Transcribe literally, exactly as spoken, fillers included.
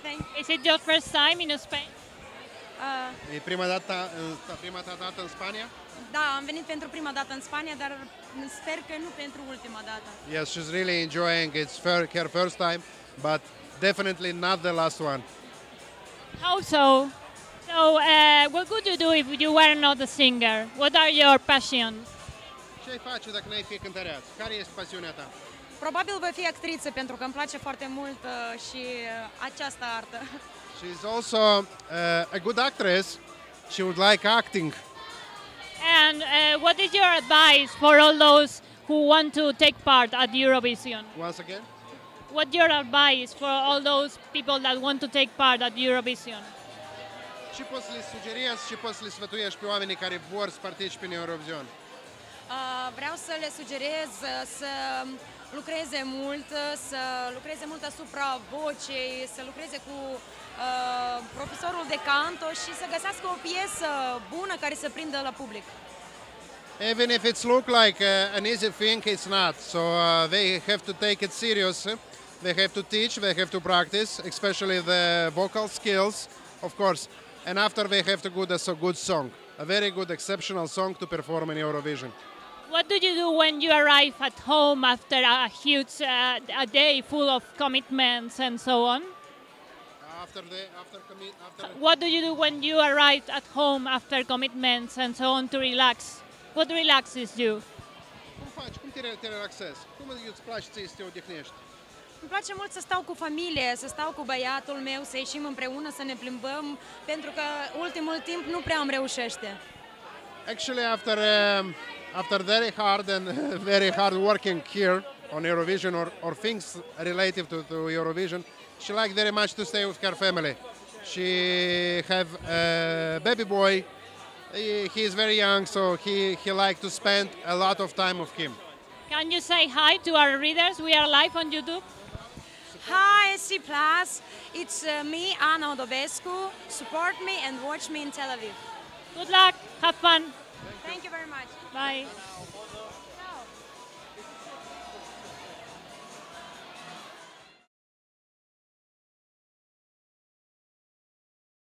Thank you. Is it your first time in Spain? Uh, E prima dată, prima dată în Spania? da, am venit pentru prima dată în Spania, dar sper că nu pentru ultima dată. Yes, she's really enjoying it. It's her, her first time, but definitely not the last one. How so? So, uh, what would you do if you were not a singer? What are your passions? Ce ai face dacă n-ai fi cântăreaț? Care este pasiunea ta? Probabil voi fi actriță pentru că îmi place foarte mult uh, și uh, această artă. She's also uh, a good actress. She would like acting. And uh, what is your advice for all those who want to take part at Eurovision? Once again? What's your advice for all those people that want to take part at Eurovision? Ce poți să le sugeriezi și poți să le sfătuiești pe oamenii care vor să participe în Eurovision? Uh, vreau să le sugerez uh, să lucreze mult, uh, să lucreze mult asupra vocei, să lucreze cu uh, profesorul de canto și să găsească o piesă bună care să prindă la public. Even if it's look like uh, an easy thing, it's not. So uh, they have to take it serious. They have to teach, they have to practice, especially the vocal skills, of course. And after they have to go to a good song, a very good, exceptional song to perform in Eurovision. What do you do when you arrive at home after a huge uh, a day full of commitments and so on? After the, after commit, after... What do you do when you arrive at home after commitments and so on to relax? What relaxes you? Cum faci? Cum te, te relaxezi? Cum îți place ție să te odihnești? Îmi place mult să stau cu familie, să stau cu băiatul meu, să ieșim împreună, să ne plimbăm, pentru că ultimul timp nu prea îmi reușește. Actually, after um, after very hard and very hard working here on Eurovision or, or things related to, to Eurovision, she liked very much to stay with her family. She have a baby boy. He, he is very young, so he he liked to spend a lot of time with him. Can you say hi to our readers? We are live on YouTube. Hi, S C Plus. It's uh, me, Ana Odobescu. Support me and watch me in Tel Aviv. Good luck. Have fun. Thank you very much. Bye.